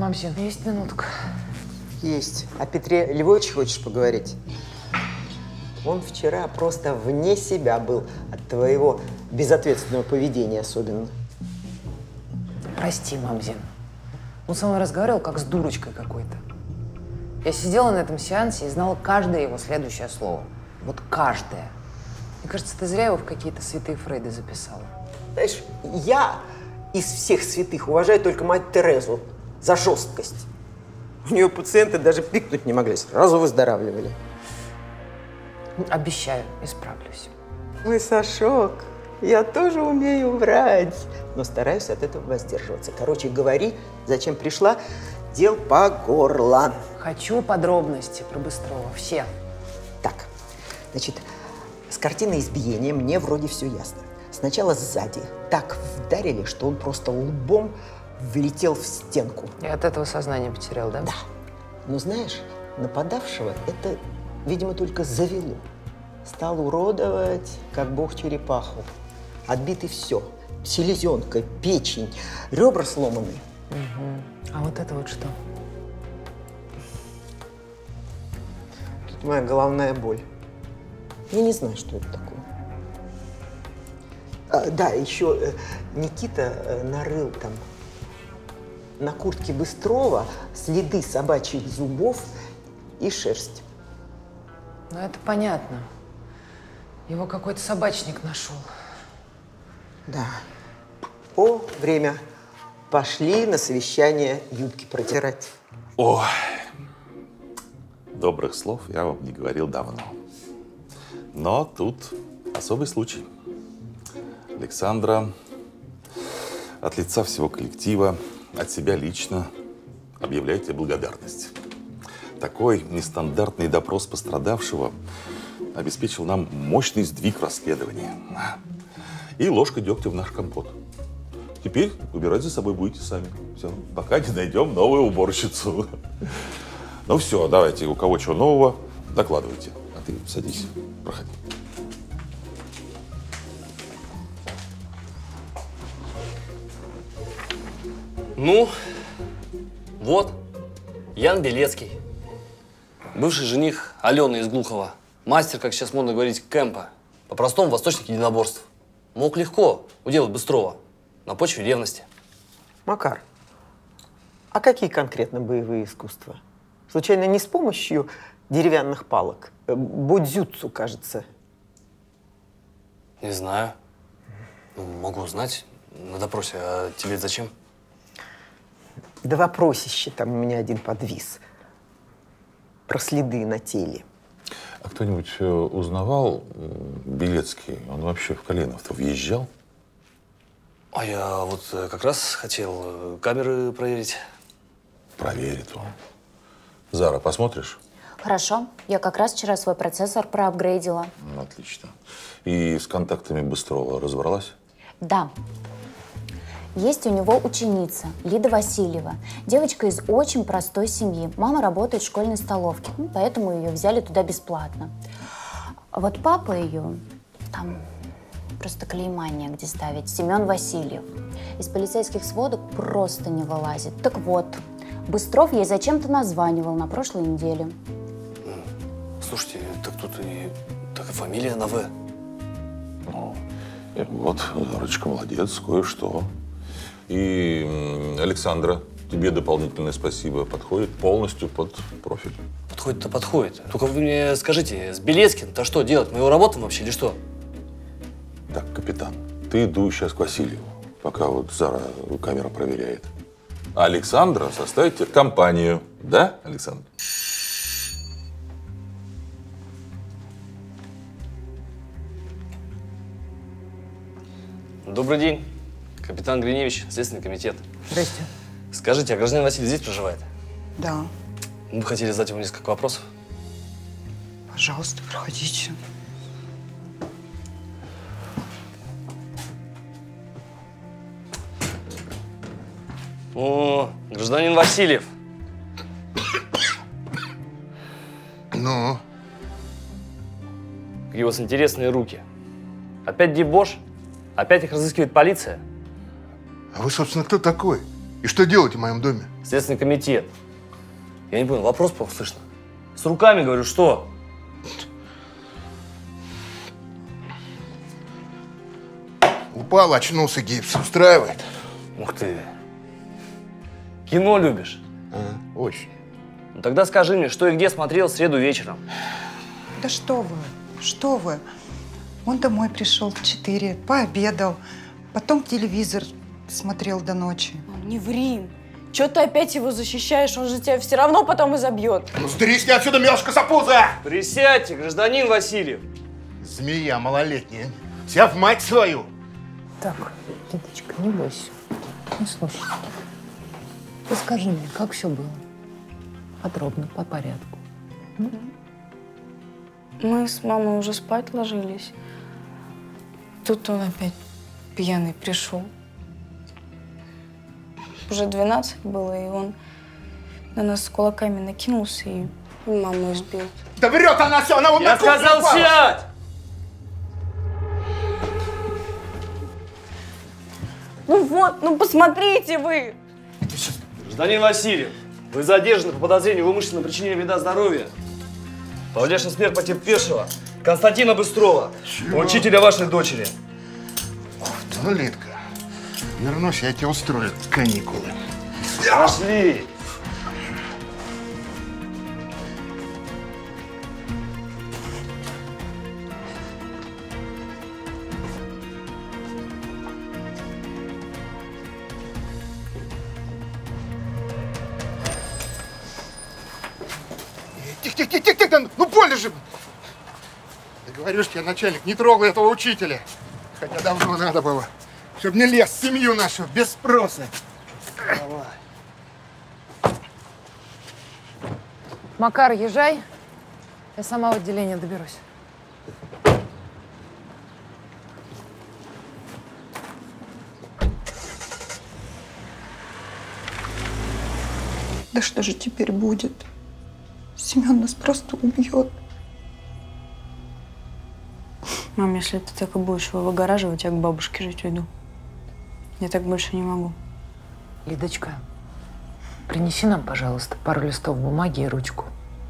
мамсин, есть минутка? Есть. О Петре Львовиче хочешь поговорить? Он вчера просто вне себя был от твоего безответственного поведения особенно. Прости, мамзин. Он со мной разговаривал, как с дурочкой какой-то. Я сидела на этом сеансе и знала каждое его следующее слово. Вот каждое. Мне кажется, ты зря его в какие-то святые Фрейды записала. Знаешь, я из всех святых уважаю только мать Терезу за жесткость. У нее пациенты даже пикнуть не могли, сразу выздоравливали. Обещаю, исправлюсь. Ой, Сашок, я тоже умею врать, но стараюсь от этого воздерживаться. Короче, говори, зачем пришла, дел по горло. Хочу подробности про Быстрова, все. Так, значит, с картины избиения мне вроде все ясно. Сначала сзади так вдарили, что он просто лбом влетел в стенку. И от этого сознание потерял, да? Да. Но знаешь, нападавшего это, видимо, только завело. Стал уродовать, как бог черепаху. Отбиты все. Селезенка, печень, ребра сломаны. Угу. А вот это вот что? Тут моя головная боль. Я не знаю, что это такое. Да, еще Никита нарыл там на куртке Быстрова следы собачьих зубов и шерсть. Ну, это понятно. Его какой-то собачник нашел. Да. О, время. Пошли на совещание юбки протирать. Ой, добрых слов я вам не говорил давно. Но тут особый случай. Александра от лица всего коллектива, от себя лично объявляет тебе благодарность. Такой нестандартный допрос пострадавшего обеспечил нам мощный сдвиг в расследовании. И ложка дегтя в наш компот. Теперь убирать за собой будете сами. Все, пока не найдем новую уборщицу. Ну все, давайте, у кого чего нового, докладывайте. А ты садись, проходи. Ну, вот, Ян Белецкий. Бывший жених Алены из Глухова. Мастер, как сейчас модно говорить, кемпа. По-простому, восточник единоборств. Мог легко уделать Быстрова на почве ревности. Макар, а какие конкретно боевые искусства? Случайно не с помощью деревянных палок? Бодзюцу, кажется. Не знаю. Ну, могу узнать на допросе. А тебе это зачем? Да вопросище там у меня один подвис. Про следы на теле. А кто-нибудь узнавал Белецкий? Он вообще в Коленов-то въезжал? А я вот как раз хотел камеры проверить. Проверит он. Зара, посмотришь? Хорошо. Я как раз вчера свой процессор проапгрейдила. Ну, отлично. И с контактами Быстрова разобралась? Да. Есть у него ученица Лида Васильева. Девочка из очень простой семьи. Мама работает в школьной столовке, поэтому ее взяли туда бесплатно. А вот папа ее, там просто клейма негде ставить, Семен Васильев. Из полицейских сводок просто не вылазит. Так вот, Быстров ей зачем-то названивал на прошлой неделе. Слушайте, так тут и так и фамилия на «В». Ну, вот, Зарочка молодец, кое-что. И Александра, тебе дополнительное спасибо, подходит полностью под профиль. Подходит-то подходит. Только вы мне скажите, с Белецким-то что делать? Мы его работаем вообще или что? Так, капитан, ты иду сейчас к Васильеву, пока вот Зара камера проверяет. А Александра составит тебе компанию. Да, Александр? Добрый день. Капитан Гриневич, Следственный комитет. Здрасте. Скажите, а гражданин Василий здесь проживает? Да. Мы бы хотели задать ему несколько вопросов. Пожалуйста, проходите. О, гражданин Васильев. Ну? Какие у вас интересные руки. Опять дебош? Опять их разыскивает полиция? А вы, собственно, кто такой? И что делать в моем доме? Следственный комитет. Я не понял, вопрос плохо слышно. С руками, говорю, что? Упал, очнулся, гипс. Устраивает? Ух ты. Кино любишь? Очень. Ну, тогда скажи мне, что и где смотрел в среду вечером. Да что вы, что вы. Он домой пришел в 4, пообедал, потом телевизор смотрел до ночи. Не ври. Чего ты опять его защищаешь? Он же тебя все равно потом изобьет. Ну, сдерись ты отсюда, мелочка сапуза! Присядьте, гражданин Васильев. Змея малолетняя. Вся в мать свою. Так, деточка, не бойся. Не слушай. Ты скажи мне, как все было? Подробно, по порядку. Мы с мамой уже спать ложились. Тут он опять пьяный пришел. Уже 12 было, и он на нас с кулаками накинулся и маму избил. Да врет она все, она вот Я на кухню сказал, упала. сядь! Ну вот, ну посмотрите вы! Гражданин Васильев, вы задержаны по подозрению в умышленном причинении вреда здоровью. Повлекшая смерть потерпевшего Константина Быстрова, учителя вашей дочери. Ну, Литка, вернусь, я тебе устрою каникулы. Пошли! Тихо, ну больно же! Я говорю ж тебе, начальник, не трогай этого учителя. Хотя давно надо было, чтобы не лез в семью нашу без спроса. Макар, езжай. Я сама в отделение доберусь. Да что же теперь будет? Семен нас просто убьет. Мам, если ты так и будешь его выгораживать, я к бабушке жить уйду. Я так больше не могу. Лидочка, принеси нам, пожалуйста, пару листов бумаги и ручку.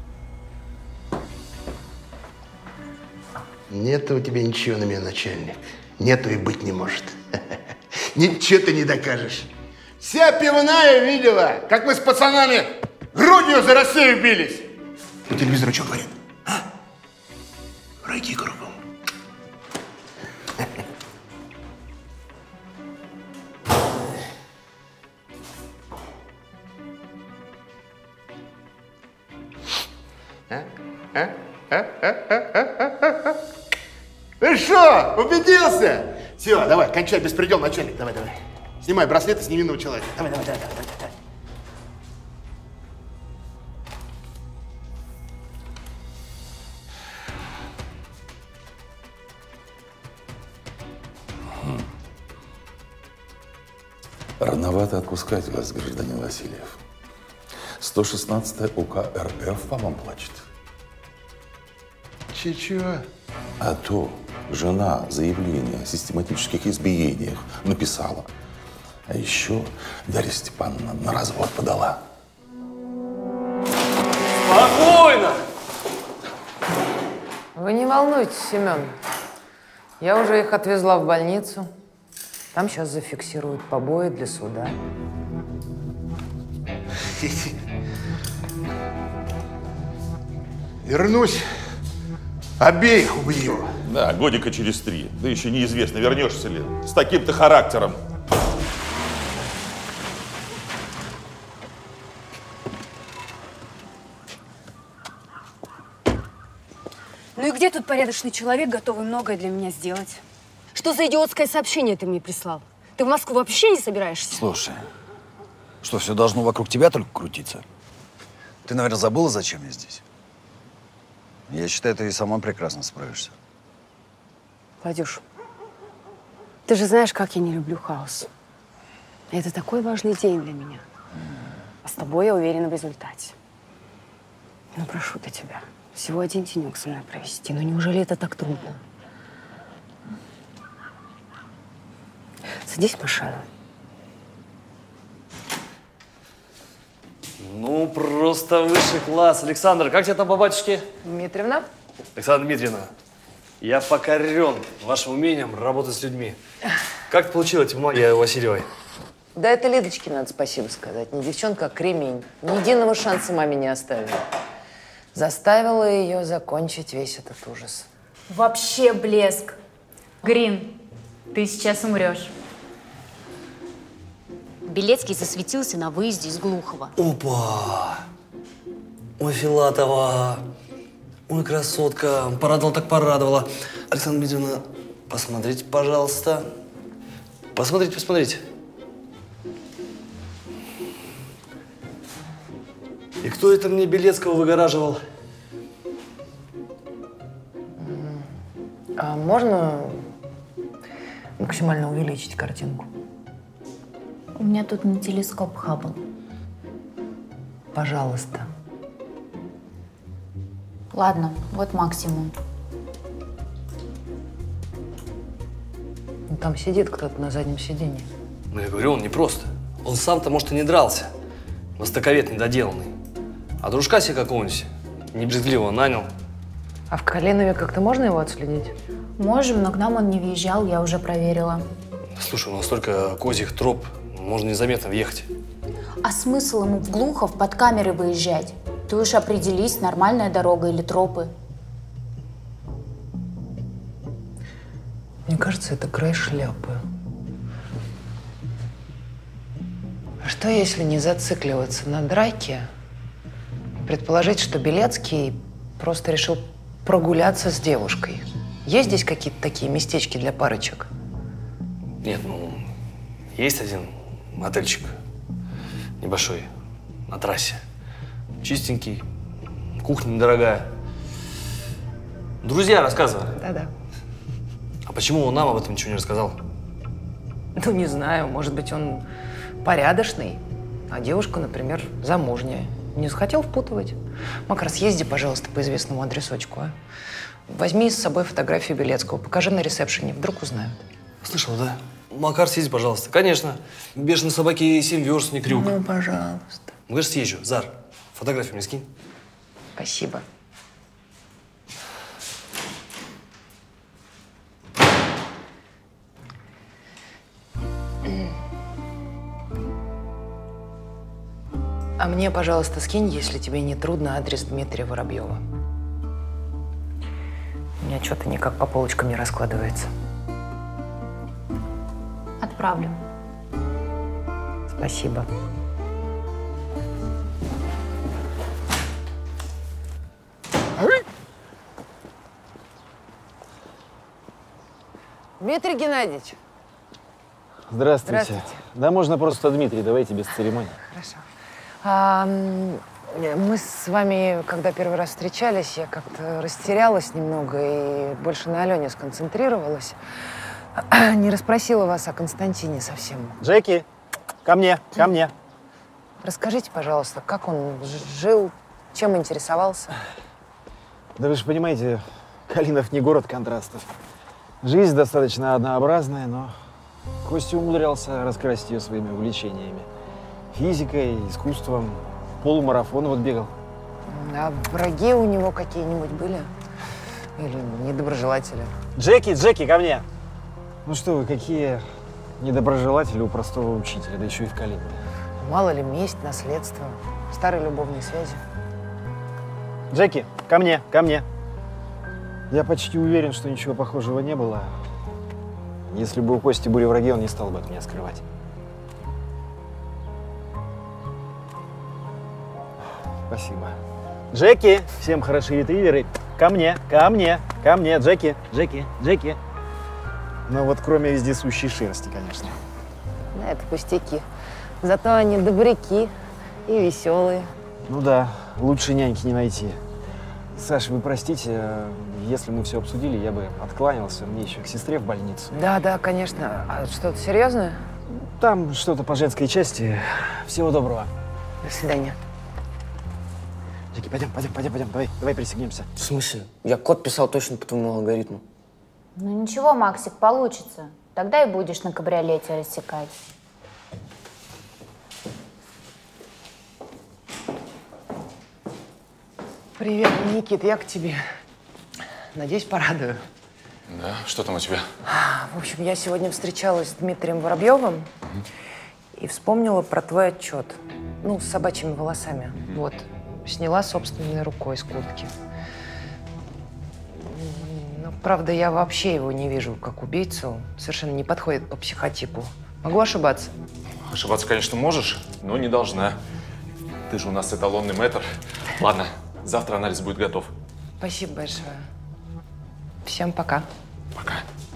Нету у тебя ничего на меня, начальник. Нету и быть не может. Ничего ты не докажешь. Вся пивная видела, как мы с пацанами грудью за Россию бились. По телевизору что говорит? А? Враги кругом. Ты что, убедился? Все, давай, кончай беспредел, начальник. Давай. Снимай браслеты с невинного человека. Давай. Рановато отпускать вас, гражданин Васильев. 116 УК РФ по вам плачет. Чего? А то жена заявление о систематических избиениях написала. А еще Дарья Степановна на развод подала. Спокойно! Вы не волнуйтесь, Семен. Я уже их отвезла в больницу. Там сейчас зафиксируют побои для суда. Вернусь, обеих убью. Да, годика через 3. Да еще неизвестно, вернешься ли. С таким-то характером. Ну и где тут порядочный человек, готовый многое для меня сделать? Что за идиотское сообщение ты мне прислал? Ты в Москву вообще не собираешься? Слушай, что, все должно вокруг тебя только крутиться? Ты, наверное, забыла, зачем я здесь? Я считаю, ты и сама прекрасно справишься. Владюш, ты же знаешь, как я не люблю хаос. Это такой важный день для меня. А с тобой я уверена в результате. Ну, прошу-то тебя, всего один денек со мной провести. Ну, неужели это так трудно? Садись в машину. Ну, просто высший класс. Александр, как тебя там по батюшке? Дмитриевна? Александра Дмитриевна, я покорен вашим умением работать с людьми. Как ты получила эти бумаги у Васильевой? Да это Лидочке надо спасибо сказать. Не девчонка, а кремень. Ни единого шанса маме не оставила. Заставила ее закончить весь этот ужас. Вообще блеск. Грин, ты сейчас умрешь. Белецкий засветился на выезде из Глухова. Опа! Ой, Филатова! Ой, красотка! Порадовала так порадовала. Александра Дмитриевна, посмотрите, пожалуйста. Посмотрите, посмотрите. И кто это мне Белецкого выгораживал? А можно максимально увеличить картинку? У меня тут не телескоп Хаббл. Пожалуйста. Ладно, вот максимум. Ну, там сидит кто-то на заднем сиденье. Ну, я говорю, он не просто. Он сам-то, может, и не дрался. Востоковед недоделанный. А дружка себе какого-нибудь небрезгливого нанял. А в Калинове как-то можно его отследить? Можем, но к нам он не въезжал, я уже проверила. Слушай, у нас столько козьих троп, можно незаметно въехать. А смысл ему в Глухов под камеры выезжать? Ты уж определись, нормальная дорога или тропы. Мне кажется, это край шляпы. А что, если не зацикливаться на драке? Предположить, что Белецкий просто решил прогуляться с девушкой. Есть здесь какие-то такие местечки для парочек? Нет, ну, есть один мотельчик небольшой на трассе. Чистенький, кухня недорогая. Друзья рассказывали. Да-да. А почему он нам об этом ничего не рассказал? Ну, не знаю, может быть, он порядочный, а девушка, например, замужняя. Не захотел впутывать. Макар, съезди, пожалуйста, по известному адресочку, а? Возьми с собой фотографию Белецкого, покажи на ресепшене, вдруг узнают. Слышал, да? Макар, съезди, пожалуйста. Конечно. Бешеной собаке 7 верст, не крюк. Ну, пожалуйста. Ну, конечно, съезжу. Зар, фотографию мне скинь. Спасибо. А мне, пожалуйста, скинь, если тебе не трудно, адрес Дмитрия Воробьева. У меня что-то никак по полочкам не раскладывается. Отправлю. Спасибо. Дмитрий Геннадьевич. Здравствуйте. Здравствуйте. Да можно просто Дмитрий, давайте без церемоний. Хорошо. Мы с вами, когда первый раз встречались, я как-то растерялась немного и больше на Алене сконцентрировалась. Не расспросила вас о Константине совсем. Джеки, ко мне, ко мне. Расскажите, пожалуйста, как он жил, чем интересовался? Да вы же понимаете, Калинов не город контрастов. Жизнь достаточно однообразная, но Костя умудрялся раскрасить ее своими увлечениями. Физикой, искусством, полумарафон вот бегал. А враги у него какие-нибудь были? Или недоброжелатели? Джеки, Джеки, ко мне! Ну что вы, какие недоброжелатели у простого учителя, да еще и в Калинове. Мало ли, месть, наследство, старые любовные связи. Джеки, ко мне, ко мне. Я почти уверен, что ничего похожего не было. Если бы у Кости были враги, он не стал бы от меня скрывать. Спасибо. Джеки, всем хорошие ретриверы. Ко мне, ко мне, ко мне. Джеки, Джеки, Джеки. Ну вот кроме вездесущей шерсти, конечно. Да, это пустяки. Зато они добряки и веселые. Ну да, лучше няньки не найти. Саша, вы простите, если мы все обсудили, я бы откланялся. Мне еще к сестре в больницу. Да, да, конечно. А что-то серьезное? Там что-то по женской части. Всего доброго. До свидания. Джеки, пойдем, пойдем, пойдем, пойдем. Давай присоединимся. В смысле? Я код писал точно по твоему алгоритму. Ну ничего, Максик, получится. Тогда и будешь на кабриолете рассекать. Привет, Никит, я к тебе. Надеюсь, порадую. Да? Что там у тебя? В общем, я сегодня встречалась с Дмитрием Воробьевым и вспомнила про твой отчет. Ну, с собачьими волосами. Вот. Сняла собственной рукой с куртки. Но, правда, я вообще его не вижу как убийцу. Совершенно не подходит по психотипу. Могу ошибаться? Ошибаться, конечно, можешь, но не должна. Ты же у нас эталонный мэтр. Ладно, завтра анализ будет готов. Спасибо большое. Всем пока. Пока.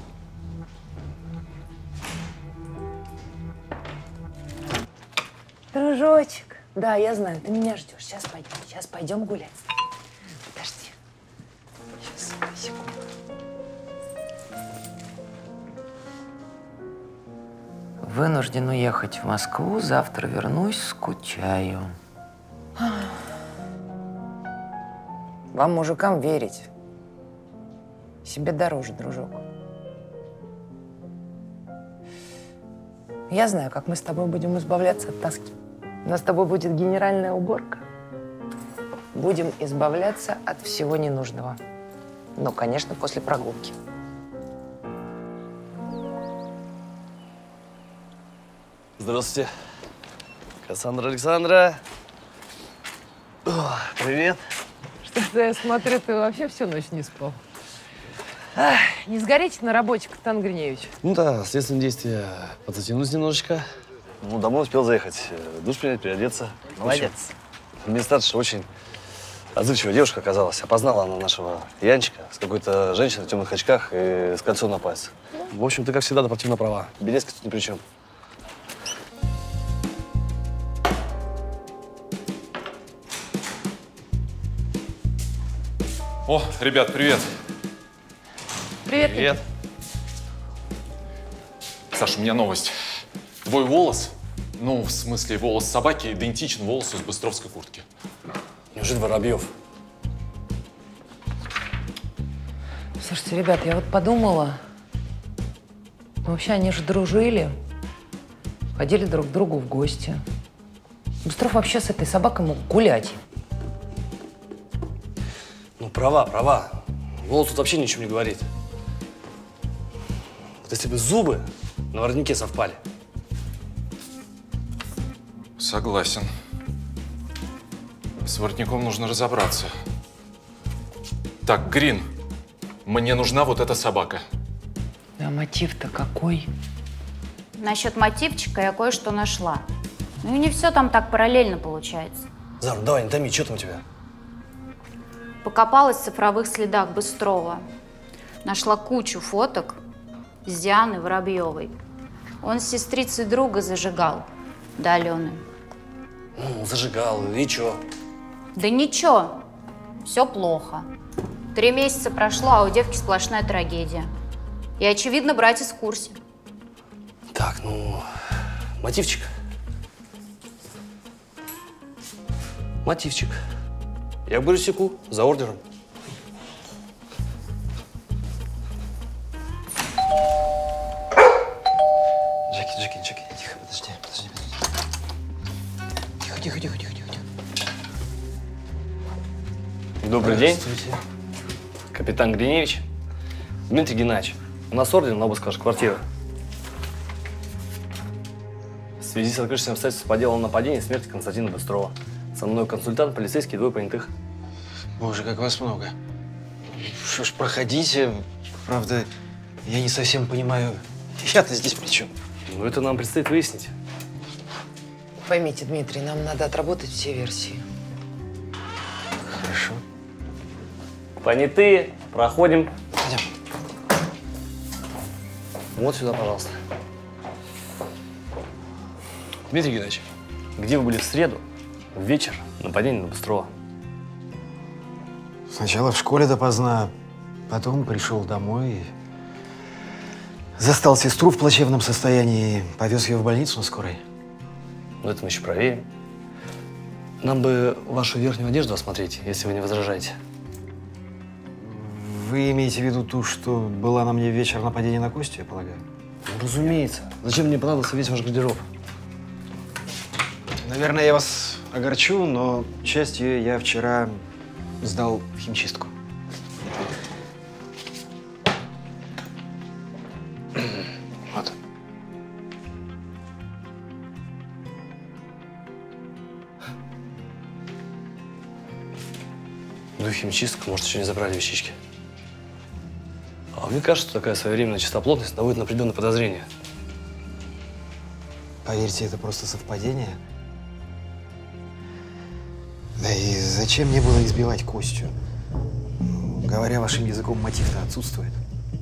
Дружочек. Да, я знаю, ты меня ждешь. Сейчас пойдем гулять. Подожди. Сейчас, секунду. Вынужден уехать в Москву. Завтра вернусь, скучаю. Вам, мужикам, верить себе дороже, дружок. Я знаю, как мы с тобой будем избавляться от тоски. У нас с тобой будет генеральная уборка. Будем избавляться от всего ненужного. Но, конечно, после прогулки. Здравствуйте. Кассандра Александра. О, привет. Что-то я смотрю, ты вообще всю ночь не спал. Ах, не сгорите на работе, Капитан Гриневич. Ну да, следственные действия подзатянулись немножечко. Ну, домой успел заехать, душ принять, переодеться. Молодец. Администраторша очень отзывчивая девушка оказалась. Опознала она нашего Янчика с какой-то женщиной в темных очках и с кольцом на пальце. В общем, ты, как всегда, на права. Белецкий тут ни при чем. О, ребят, привет. Привет. Привет. Саша, у меня новость. Твой волос, ну, в смысле, волос собаки, идентичен волосу с быстровской куртки. Неужели Воробьев? Слушайте, ребят, я вот подумала, вообще они же дружили, ходили друг к другу в гости. Быстров вообще с этой собакой мог гулять. Ну, права. Голос тут вообще ничего не говорит. Вот если бы зубы на воротнике совпали. Согласен. С воротником нужно разобраться. Так, Грин, мне нужна вот эта собака. А мотив-то какой? Насчет мотивчика я кое-что нашла. Ну и не все там так параллельно получается. Зар, давай, не томи, что там у тебя? Покопалась в цифровых следах Быстрова. Нашла кучу фоток с Дианой Воробьевой. Он с сестрицей друга зажигал, до Алены. Ну, зажигал, и чё? Да ничего, все плохо. 3 месяца прошло, а у девки сплошная трагедия. И, очевидно, братец в курсе. Так, ну, мотивчик. Мотивчик. Я говорю, секу, за ордером. Джеки, тихо, подожди. Тихо. Добрый день. Капитан Гриневич. Дмитрий Геннадьевич, у нас ордер на обыск вашей квартиры. В связи с открывшимся обстоятельством по делу о нападении и смерти Константина Быстрова. Со мной консультант, полицейский, 2 понятых. Боже, как вас много. Что ж, проходите. Правда, я не совсем понимаю, я-то здесь при чем? Ну, это нам предстоит выяснить. Поймите, Дмитрий, нам надо отработать все версии. Хорошо. Понятые, проходим. Пойдем. Вот сюда, пожалуйста. Дмитрий Геннадьевич, где вы были в среду, в вечер, нападение на Быстрова? Сначала в школе допоздна, потом пришел домой и застал сестру в плачевном состоянии и повез ее в больницу на скорой. Ну, это мы еще проверим. Нам бы вашу верхнюю одежду осмотреть, если вы не возражаете. Вы имеете в виду ту, что была на мне в вечер нападения на Костю, я полагаю? Ну, разумеется. Зачем мне понадобился весь ваш гардероб? Наверное, я вас огорчу, но частью я вчера сдал в химчистку. Вот. Ну и химчистка, может, еще не забрали вещички. А мне кажется, что такая своевременная чистоплотность наводит на определенные подозрения. Поверьте, это просто совпадение. Да и зачем мне было избивать Костю? Говоря вашим языком, мотив-то отсутствует.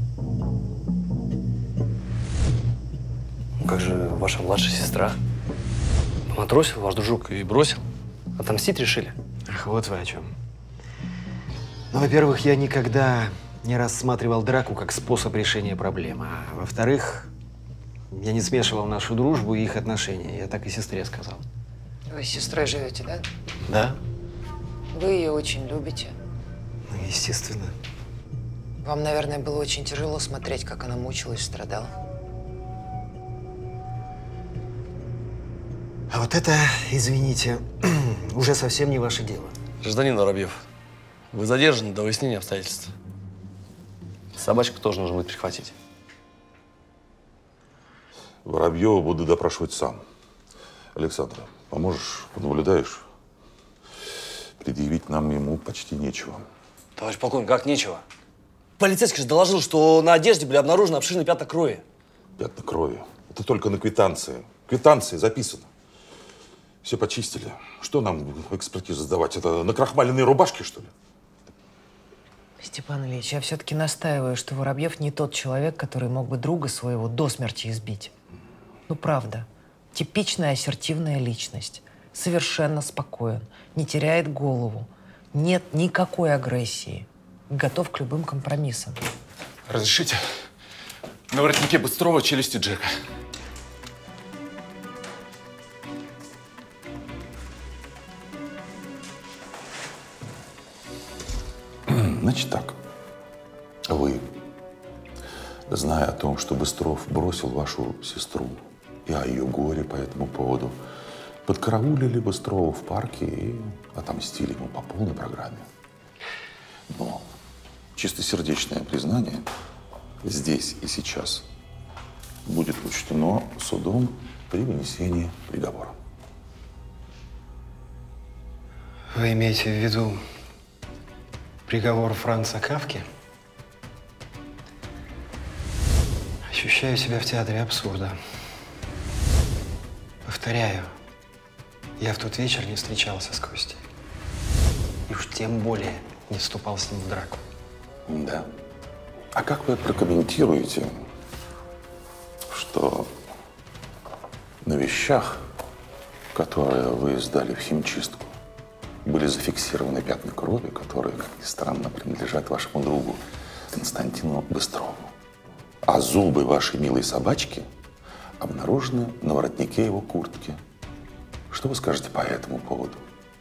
Ну, как же ваша младшая сестра? Поматросил ваш дружок и бросил. Отомстить решили? Ах, вот вы о чем. Ну, во-первых, я никогда не рассматривал драку как способ решения проблемы. А во-вторых, я не смешивал нашу дружбу и их отношения. Я так и сестре сказал. Вы с сестрой живете, да? Да? Вы ее очень любите. Ну, естественно. Вам, наверное, было очень тяжело смотреть, как она мучилась, страдала. А вот это, извините, уже совсем не ваше дело. Гражданин Воробьев, вы задержаны до выяснения обстоятельств. Собачку тоже нужно будет прихватить. Воробьева буду допрашивать сам. Александра, поможешь, понаблюдаешь? Предъявить нам ему почти нечего. Товарищ полковник, как нечего? Полицейский же доложил, что на одежде были обнаружены обширные пятна крови. Пятна крови? Это только на квитанции. Квитанции записано. Все почистили. Что нам экспертизу сдавать? Это накрахмаленные рубашки, что ли? Степан Ильич, я все-таки настаиваю, что Воробьев не тот человек, который мог бы друга своего до смерти избить. Ну, правда. Типичная ассертивная личность. Совершенно спокоен. Не теряет голову. Нет никакой агрессии. Готов к любым компромиссам. Разрешите? На воротнике Быстрова челюсти Джека. Значит так. Вы, зная о том, что Быстров бросил вашу сестру и о ее горе по этому поводу, подкараулили Быстрова в парке и отомстили ему по полной программе. Но чистосердечное признание здесь и сейчас будет учтено судом при вынесении приговора. Вы имеете в виду приговор Франца Кафки? Ощущаю себя в театре абсурда. Повторяю, я в тот вечер не встречался с Костей. И уж тем более не вступал с ним в драку. Да. А как вы прокомментируете, что на вещах, которые вы сдали в химчистку, были зафиксированы пятна крови, которые, как ни странно, принадлежат вашему другу Константину Быстрову. А зубы вашей милой собачки обнаружены на воротнике его куртки. Что вы скажете по этому поводу?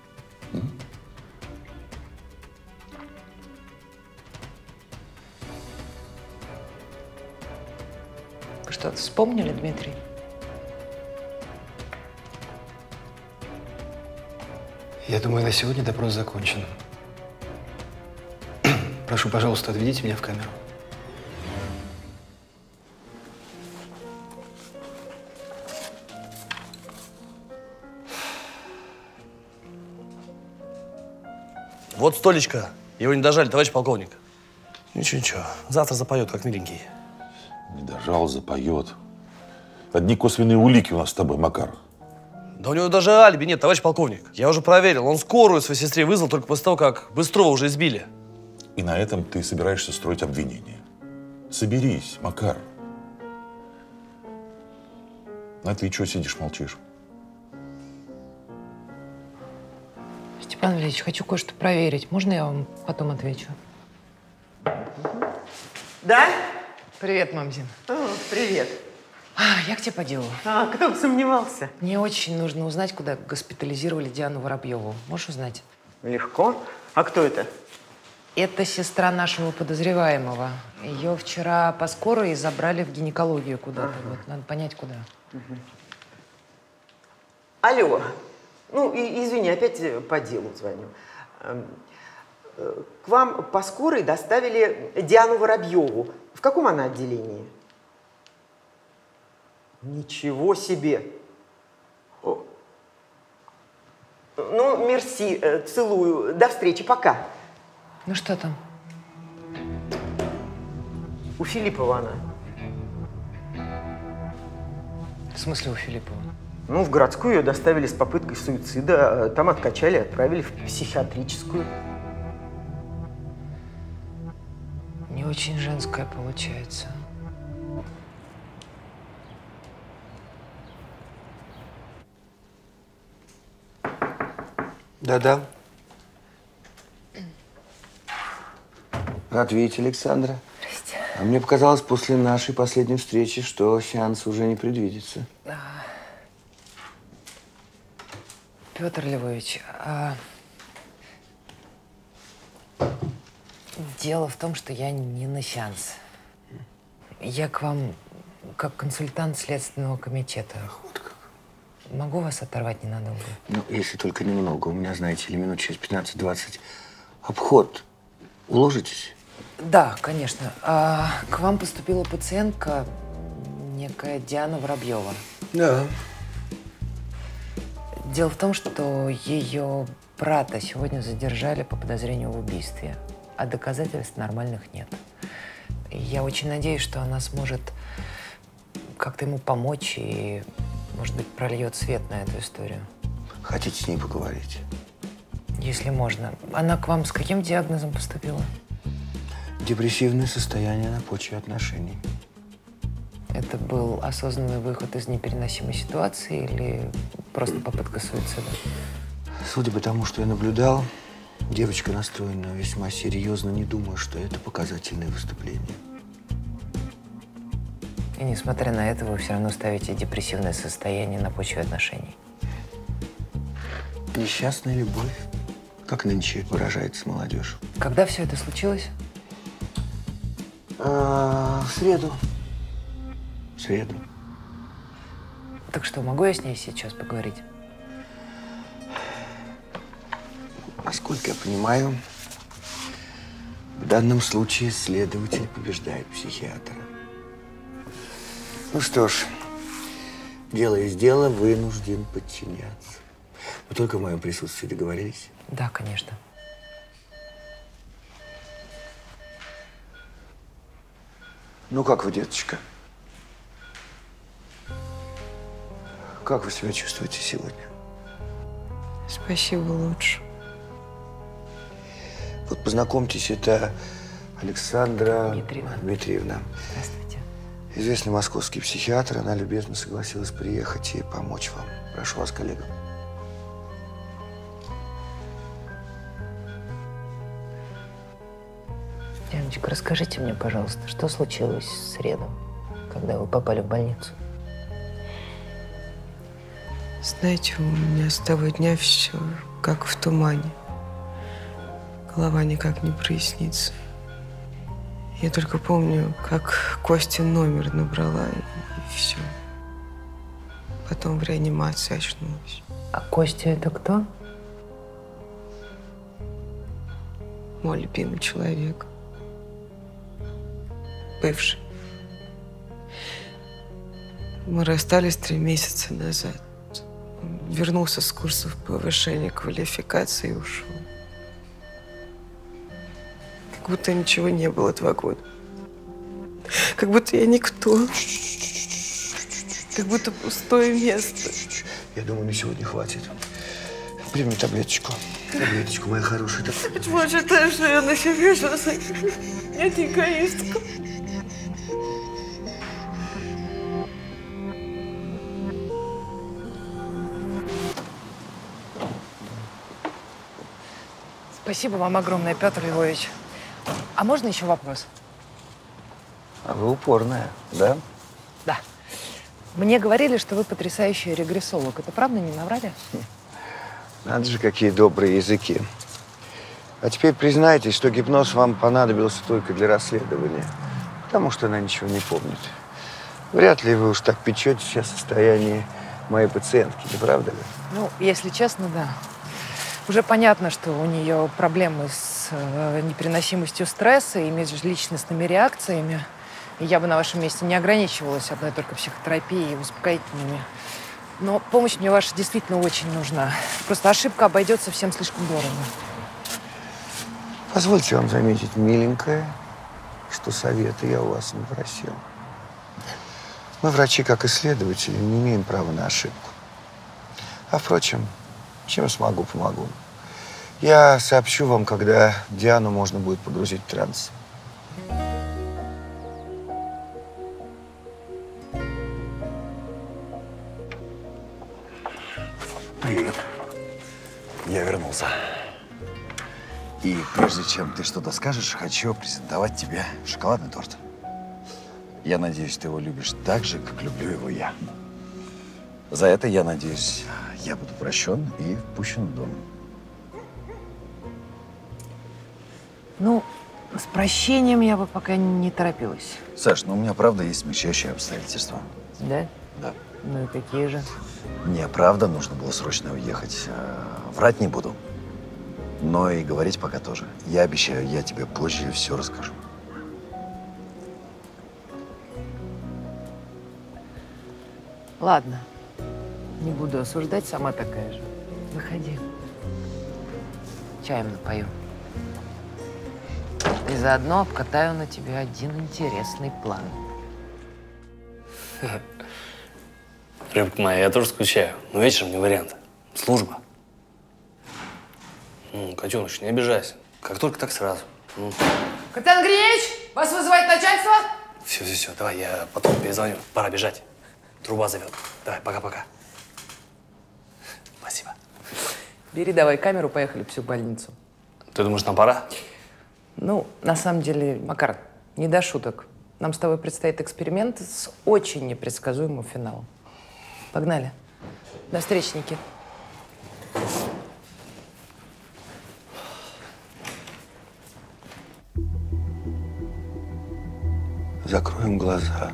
Вы что-то вспомнили, Дмитрий? Я думаю, на сегодня допрос закончен. Прошу, пожалуйста, отведите меня в камеру. Вот столечко. Его не дожали, товарищ полковник. Ничего, завтра запоет, как миленький. Не дожал, запоет. Одни косвенные улики у нас с тобой, Макар. Да у него даже алиби нет, товарищ полковник. Я уже проверил. Он скорую своей сестре вызвал только после того, как Быстрова уже избили. И на этом ты собираешься строить обвинение. Соберись, Макар. А ты что сидишь, молчишь? Степан Ильич, хочу кое-что проверить. Можно я вам потом отвечу? Да? Привет, мамзин. О, привет. Я к тебе по делу. Кто бы сомневался? Мне очень нужно узнать, куда госпитализировали Диану Воробьеву. Можешь узнать? Легко. А кто это? Это сестра нашего подозреваемого. Ее вчера по скорой забрали в гинекологию куда-то. Вот, надо понять, куда. Алло. Ну, извини, опять по делу звоню. К вам по скорой доставили Диану Воробьеву. В каком она отделении? Ничего себе! О. Ну, мерси, целую. До встречи, пока. Ну что там? У Филиппова она. В смысле у Филиппова? Ну, в городскую ее доставили с попыткой суицида. Там откачали, отправили в психиатрическую. Не очень женская получается. Да-да. Рад видеть, Александра. Здрасте. А мне показалось после нашей последней встречи, что сеанса уже не предвидится. Петр Львович, дело в том, что я не на сеанс. Я к вам как консультант Следственного комитета. Вот как. Могу вас оторвать ненадолго? Ну, если только немного. У меня, знаете ли, минут через 15-20 обход. Уложитесь? Да, конечно. К вам поступила пациентка, некая Диана Воробьева. Да. Дело в том, что ее брата сегодня задержали по подозрению в убийстве, а доказательств нормальных нет. Я очень надеюсь, что она сможет как-то ему помочь и, может быть, прольет свет на эту историю. Хотите с ней поговорить? Если можно. Она к вам с каким диагнозом поступила? Депрессивное состояние на почве отношений. Это был осознанный выход из непереносимой ситуации или просто попытка суицида? Судя по тому, что я наблюдал, девочка настроена весьма серьезно. Не думаю, что это показательное выступление. И несмотря на это, вы все равно ставите депрессивное состояние на почве отношений. Несчастная любовь, как нынче выражается молодежь. Когда все это случилось? В среду. В среду. Так что, могу я с ней сейчас поговорить? Насколько я понимаю, в данном случае следователь побеждает психиатра. Ну что ж, дело есть дело, вынужден подчиняться. Вы только в моем присутствии договорились? Да, конечно. Ну, как вы, деточка? Как вы себя чувствуете сегодня? Спасибо, лучше. Вот познакомьтесь, это Александра Здравствуйте. Дмитриевна. Известный московский психиатр. Она любезно согласилась приехать и помочь вам. Прошу вас, коллега. Яночка, расскажите мне, пожалуйста, что случилось в среду, когда вы попали в больницу? Знаете, у меня с того дня все как в тумане. Голова никак не прояснится. Я только помню, как Костя номер набрала, и все. Потом в реанимации очнулась. А Костя это кто? Мой любимый человек. Бывший. Мы расстались 3 месяца назад. Он вернулся с курсов повышения квалификации и ушел. Как будто ничего не было 2 года. Как будто я никто. Как будто пустое место. Я думаю, на сегодня хватит. Прими таблеточку. Таблеточку, моя хорошая. Боже, ты же я на себе сейчас. Я не эгоистка. Спасибо вам огромное, Петр Львович. А можно еще вопрос? А вы упорная, да? Да. Мне говорили, что вы потрясающий регрессолог. Это правда, не наврали? Надо же, какие добрые языки. А теперь признайтесь, что гипноз вам понадобился только для расследования, потому что она ничего не помнит. Вряд ли вы уж так печетесь о состоянии моей пациентки, не правда ли? Ну, если честно, да. Уже понятно, что у нее проблемы с с непереносимостью стресса и межличностными реакциями. И я бы на вашем месте не ограничивалась одной только психотерапией и успокоительными. Но помощь мне ваша действительно очень нужна. Просто ошибка обойдется всем слишком дорого. Позвольте вам заметить, миленькая, что совета я у вас не просил. Мы, врачи, как исследователи, не имеем права на ошибку. А впрочем, чем смогу, помогу. Я сообщу вам, когда Диану можно будет погрузить в транс. Привет. Я вернулся. И прежде чем ты что-то скажешь, хочу презентовать тебе шоколадный торт. Я надеюсь, ты его любишь так же, как люблю его я. За это, я надеюсь, я буду прощен и впущен в дом. Ну, с прощением я бы пока не торопилась. Саш, ну у меня, правда, есть смягчающие обстоятельства. Да? Да. Ну и какие же? Мне, правда, нужно было срочно уехать. Врать не буду. Но и говорить пока тоже. Я обещаю, я тебе позже все расскажу. Ладно. Не буду осуждать, сама такая же. Выходи. Чаем напою. И заодно обкатаю на тебя один интересный план. Рыбка моя, я тоже скучаю. Но вечером не вариант. Служба. Котеныш, не обижайся. Как только, так сразу. Капитан Андреевич, вас вызывает начальство? Все, давай, я потом перезвоню. Пора бежать. Труба зовет. Давай, пока-пока. Спасибо. Бери давай камеру, поехали в психбольницу. Ты думаешь, нам пора? Ну, на самом деле, Макар, не до шуток. Нам с тобой предстоит эксперимент с очень непредсказуемым финалом. Погнали. До встречи, Никит. Закроем глаза.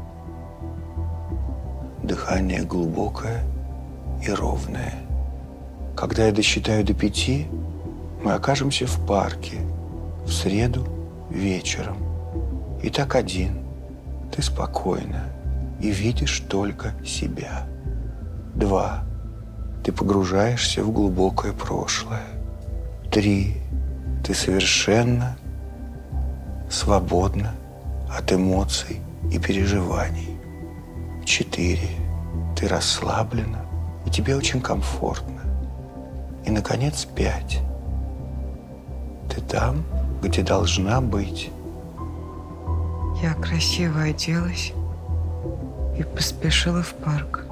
Дыхание глубокое и ровное. Когда я досчитаю до 5, мы окажемся в парке в среду вечером. Итак, 1. Ты спокойна и видишь только себя. 2. Ты погружаешься в глубокое прошлое. 3. Ты совершенно свободна от эмоций и переживаний. 4. Ты расслаблена, и тебе очень комфортно. И, наконец, 5. Ты там, где должна быть. Я красиво оделась и поспешила в парк.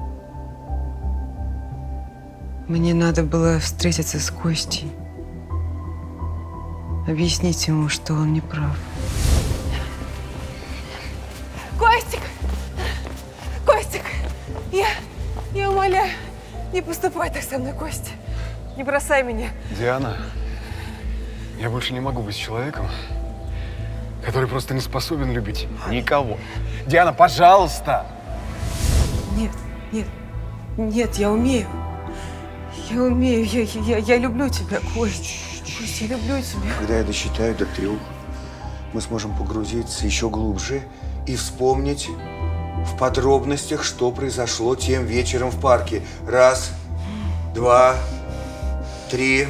Мне надо было встретиться с Костей, объяснить ему, что он не прав. Костик! Костик! Я умоляю, не поступай так со мной, Костя. Не бросай меня. Диана, я больше не могу быть человеком, который просто не способен любить никого. Диана, пожалуйста! Нет, я умею. Я умею, я люблю тебя, Кость. Кость, я люблю тебя. Когда я досчитаю до 3, мы сможем погрузиться еще глубже и вспомнить в подробностях, что произошло тем вечером в парке. 1, 2, 3.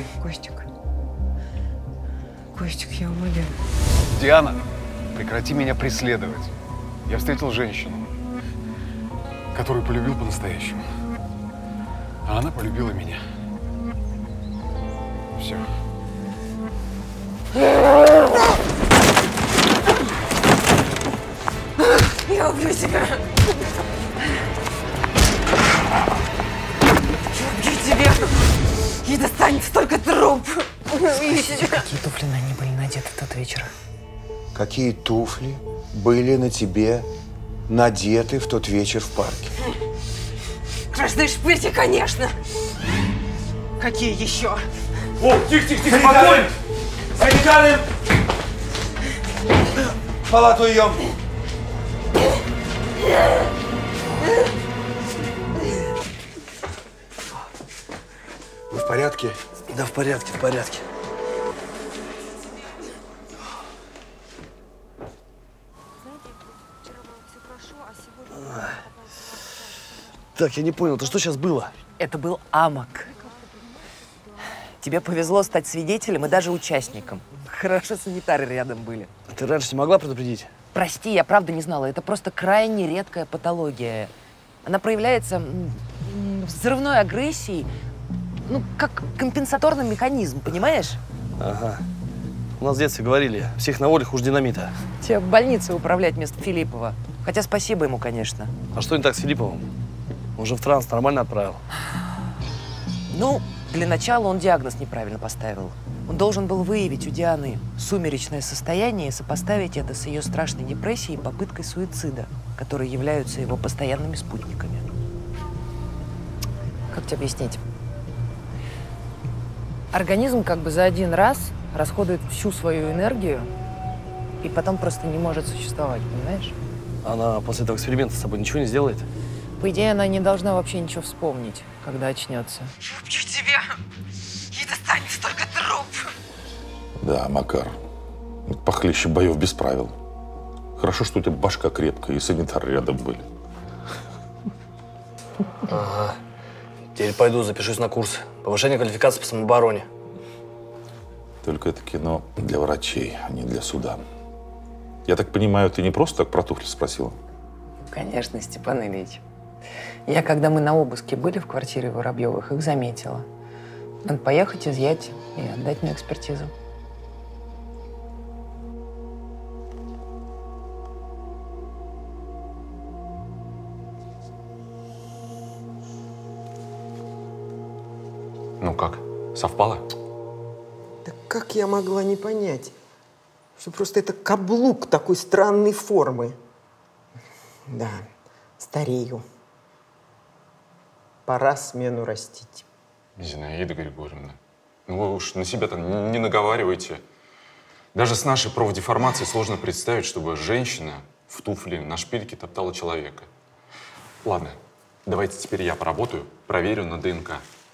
Костик, я умоляю. Диана, прекрати меня преследовать. Я встретил женщину, которую полюбил по-настоящему. А она полюбила меня. Все. Я убью тебя. Я убью тебя. И достанется только труп. Какие туфли на ней были надеты в тот вечер? Какие туфли были на тебе надеты в тот вечер в парке? Красные шпильки, конечно. Какие еще? О, тихо, спокойно! Санитары! В палату ее! Вы в порядке? Да, в порядке, в порядке. Так, я не понял, это что сейчас было? Это был амок. Тебе повезло стать свидетелем и даже участником. Хорошо, санитары рядом были. Ты раньше не могла предупредить? Прости, я правда не знала. Это просто крайне редкая патология. Она проявляется взрывной агрессией, ну, как компенсаторный механизм, понимаешь? Ага. У нас в детстве говорили, всех на воле хуже динамита. Тебе в больнице управлять вместо Филиппова. Хотя спасибо ему, конечно. А что не так с Филипповым? Он же в транс нормально отправил. Ну, для начала он диагноз неправильно поставил. Он должен был выявить у Дианы сумеречное состояние и сопоставить это с ее страшной депрессией и попыткой суицида, которые являются его постоянными спутниками. Как тебе объяснить? Организм как бы за один раз расходует всю свою энергию и потом просто не может существовать, понимаешь? Она после этого эксперимента с собой ничего не сделает? По идее, она не должна вообще ничего вспомнить, когда очнется. Убью тебя, и достанется только труп. Да, Макар, похлеще боев без правил. Хорошо, что у тебя башка крепкая и санитары рядом были. Ага. Теперь пойду запишусь на курс. Повышение квалификации по самообороне. Только это кино для врачей, а не для суда. Я так понимаю, ты не просто так про туфли спросила? Конечно, Степан Ильич. Я, когда мы на обыске были в квартире Воробьевых, их заметила. Надо поехать, изъять и отдать на экспертизу. Ну как, совпало? Да как я могла не понять, что просто это каблук такой странной формы? Да, старею. Пора смену растить. Зинаида Григорьевна, ну вы уж на себя-то не наговаривайте. Даже с нашей профдеформацией сложно представить, чтобы женщина в туфле на шпильке топтала человека. Ладно, давайте теперь я поработаю, проверю на ДНК.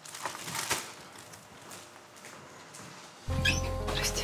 Здрасте.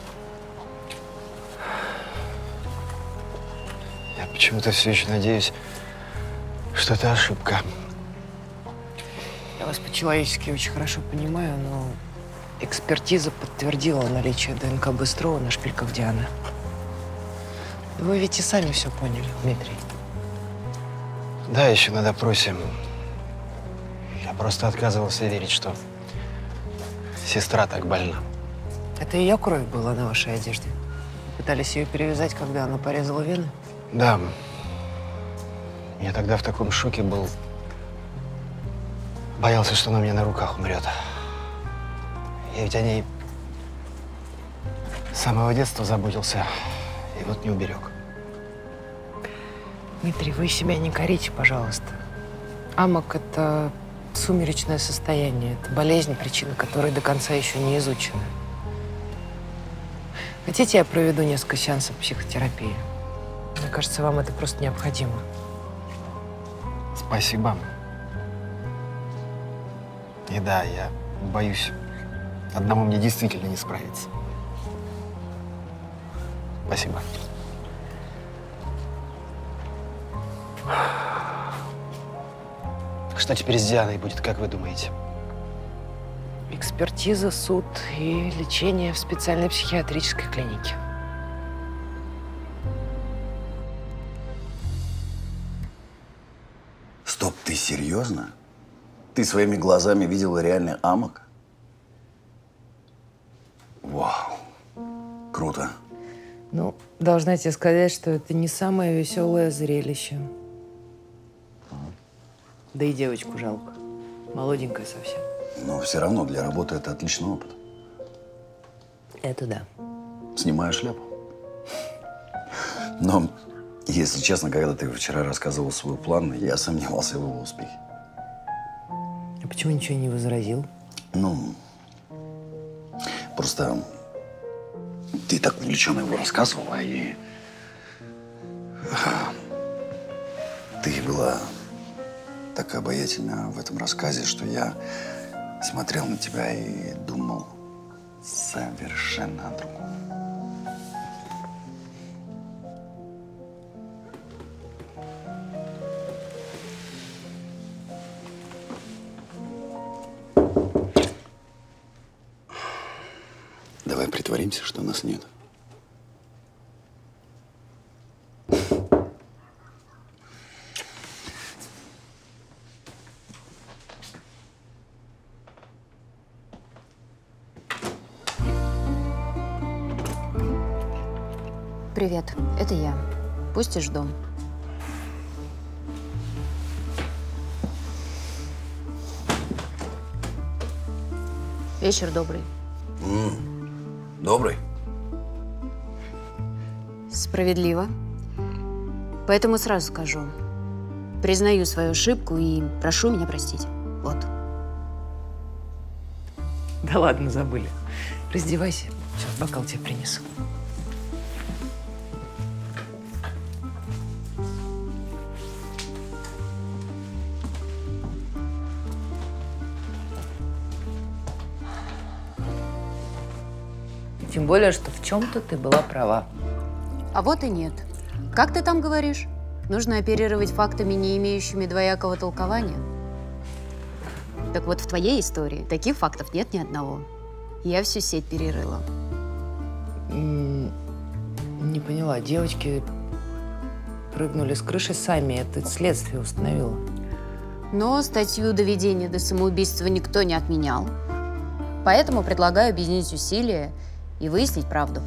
Я почему-то все еще надеюсь, что это ошибка. Я вас по-человечески очень хорошо понимаю, но экспертиза подтвердила наличие ДНК Быстрова на шпильках Дианы. Вы ведь и сами все поняли, Дмитрий. Да, еще на допросе. Я просто отказывался верить, что сестра так больна. Это ее кровь была на вашей одежде? Пытались ее перевязать, когда она порезала вены? Да. Я тогда в таком шоке был. Боялся, что она мне на руках умрет. Я ведь о ней с самого детства заботился. И вот не уберег. Дмитрий, вы себя не корите, пожалуйста. Амок – это сумеречное состояние. Это болезнь, причина которой до конца еще не изучена. Хотите, я проведу несколько сеансов психотерапии? Мне кажется, вам это просто необходимо. Спасибо. И да, я боюсь, одному мне действительно не справиться. Спасибо. Что теперь с Дианой будет, как вы думаете? Экспертиза, суд и лечение в специальной психиатрической клинике. Стоп, ты серьезно? Ты своими глазами видела реальный амок? Вау, круто. Ну, должна тебе сказать, что это не самое веселое зрелище. Да и девочку жалко. Молоденькая совсем. Но все равно для работы это отличный опыт. Это да. Снимаю шляпу. Но, если честно, когда ты вчера рассказывал свой план, я сомневался в его успехе. А почему ничего не возразил? Ну, просто ты так увлеченно его рассказывала, и ты была так обаятельна в этом рассказе, что я смотрел на тебя и думал совершенно о другом. Притворимся, что нас нет. Привет, это я. Пустишь в дом? Вечер добрый. Добрый. Справедливо. Поэтому сразу скажу. Признаю свою ошибку и прошу меня простить. Вот. Да ладно, забыли. Раздевайся. Сейчас бокал тебе принесу. Тем более, что в чем-то ты была права. А вот и нет. Как ты там говоришь? Нужно оперировать фактами, не имеющими двоякого толкования? Так вот, в твоей истории таких фактов нет ни одного. Я всю сеть перерыла. Не поняла. Девочки прыгнули с крыши сами. Это следствие установило. Но статью доведения до самоубийства никто не отменял. Поэтому предлагаю объединить усилия и выяснить правду.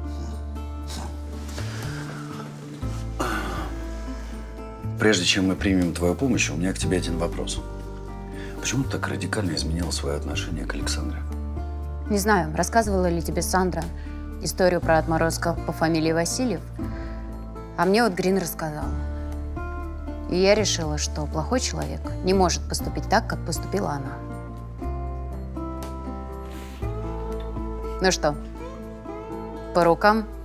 Прежде чем мы примем твою помощь, у меня к тебе один вопрос. Почему ты так радикально изменила свое отношение к Александре? Не знаю, рассказывала ли тебе Сандра историю про отморозка по фамилии Васильев, а мне вот Грин рассказала. И я решила, что плохой человек не может поступить так, как поступила она. Ну что, по рукам?